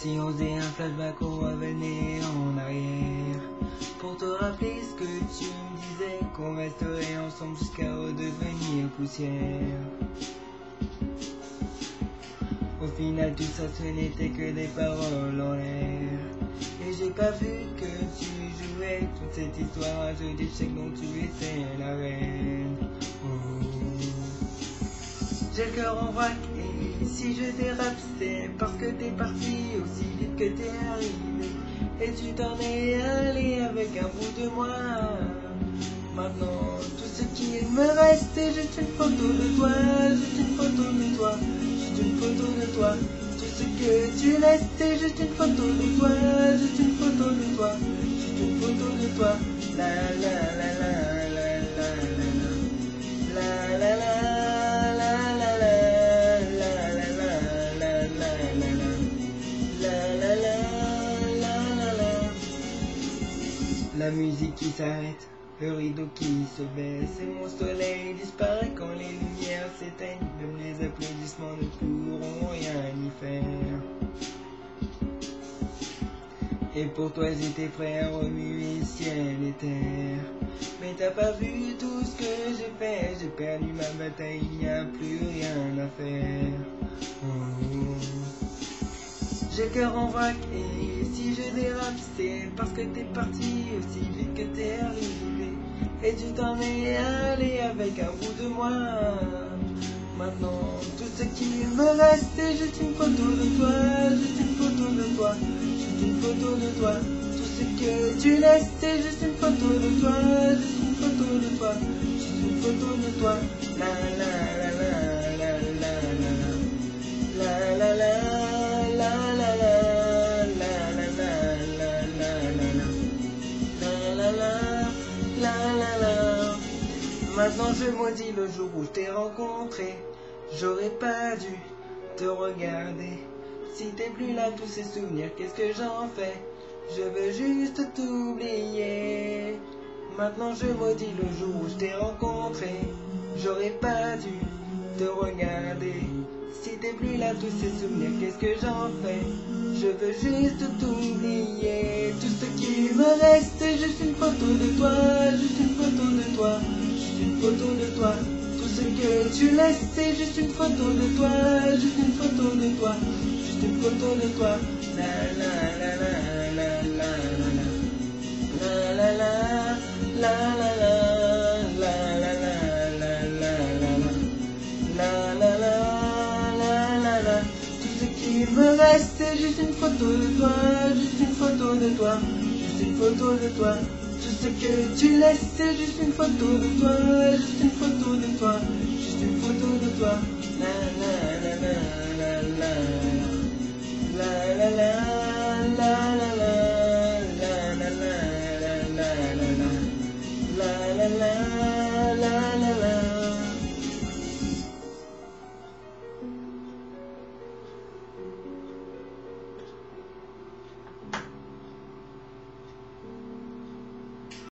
si on faisait un flashback, on revenait en arrière pour te rappeler ce que tu me disais, qu'on resterait ensemble jusqu'à redevenir poussière. Au final tout ça ce n'était que des paroles en l'air, et j'ai pas vu que tu jouais toute cette histoire à jeu d'échecs dont tu étais la reine. Oh. J'ai le cœur en vrac et si je dérape c'est parce que t'es parti aussi vite que t'es arrivé, et tu t'en es allé avec un bout de moi. Maintenant tout ce qui me reste c'est juste une photo de toi, juste une photo de toi, juste une photo de toi. Tout ce que tu laisses c'est juste une photo de toi, juste une photo de toi, juste une photo de toi. La la la la la la la la la la. La musique qui s'arrête, le rideau qui se baisse, et mon soleil disparaît quand les lumières s'éteignent. Même les applaudissements ne pourront rien y faire. Et pour toi j'étais prêt à remuer ciel et terre, mais t'as pas vu tout ce que j'ai fait. J'ai perdu ma bataille, il n'y a plus rien à faire. Oh. J'ai le cœur en vrac et si je dérape c'est parce que t'es parti aussi vite que t'es arrivé, et tu t'en es allé avec un bout de moi. Maintenant tout ce qui me reste c'est juste une photo de toi, juste une photo de toi, juste une photo de toi. Tout ce que tu laisses c'est juste une photo de toi, juste une photo de toi, juste une photo de toi. La la la la la la la la la la. Maintenant je maudis le jour où je t'ai rencontré. J'aurais pas dû te regarder. Si t'es plus là, tous ces souvenirs, qu'est-ce que j'en fais? Je veux juste t'oublier. Maintenant je maudis le jour où je t'ai rencontré. J'aurais pas dû te regarder. Si t'es plus là, tous ces souvenirs, qu'est-ce que j'en fais? Je veux juste t'oublier. Tout ce qui me reste c'est juste une photo de toi, juste une photo de toi, juste une photo de toi. Tout ce que tu laisses c'est juste une photo de toi, juste une photo de toi, juste une photo de toi. La la la la la la la la la la la la la la la la la la. Tout ce qui me reste c'est juste une photo de toi, juste une photo de toi, juste une photo de toi. Tout ce que tu laisses c'est juste une photo de toi, juste une photo de toi, juste une photo de toi. La la